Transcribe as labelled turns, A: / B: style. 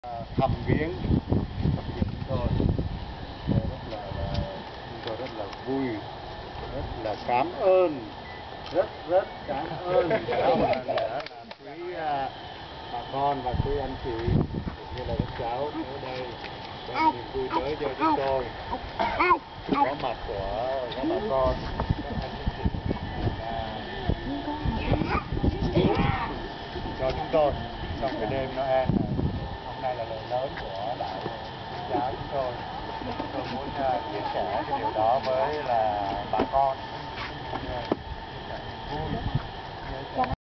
A: thăm viếng chúng tôi rất là vui, rất là cảm ơn, rất cảm ơn đã là quý bà con và quý anh chị cũng như là các cháu ở đây đem niềm vui tới cho chúng tôi. Có mặt của các bà con, các anh chị cho chúng tôi trong cái đêm Noel này. Hôm nay là lời lớn của đạo giáo chúng tôi muốn chia sẻ cái điều đó với là bà con.